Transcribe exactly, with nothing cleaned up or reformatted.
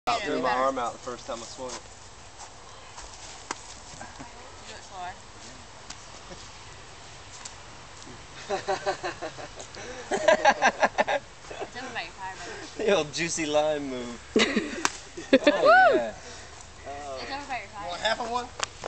I threw my arm out the first time I swung it. Do it slower. It's over by your tire, baby. The old juicy lime move. Oh, yeah. It's over by your tire. You want half of one?